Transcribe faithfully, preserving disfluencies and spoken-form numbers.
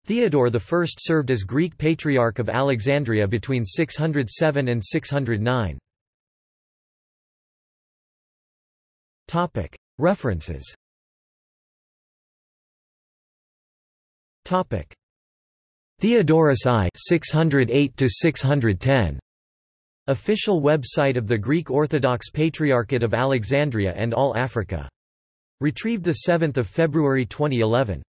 Theodore the First served as Greek Patriarch of Alexandria between six hundred seven and six hundred nine. References. Theodorus I six hundred eight to six hundred ten. Official website of the Greek Orthodox Patriarchate of Alexandria and All Africa. Retrieved the seventh of February twenty eleven.